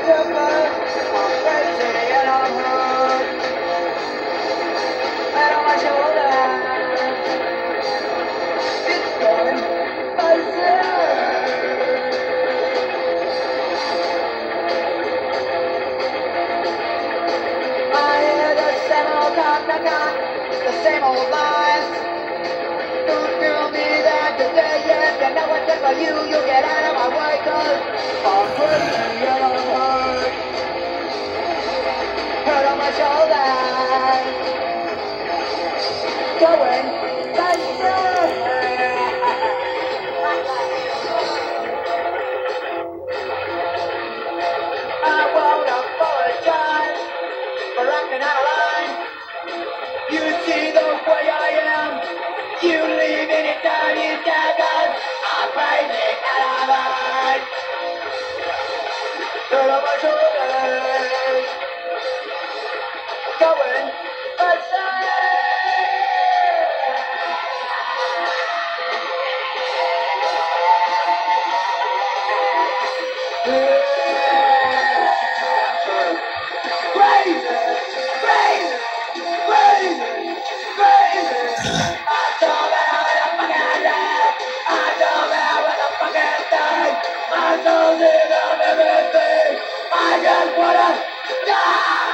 The same old lies. Don't tell me that today, yes, I know what's good for you. You get out of my way, cause I'm crazy and I'm hurt. Hurt on my shoulder. Going faster. I won't apologize for acting out of line. You see the way I am. You leave anytime you daggers. I'm crazy and I'm hurt. Hurt on my shoulders. Going faster. I don't need everything. I just wanna die.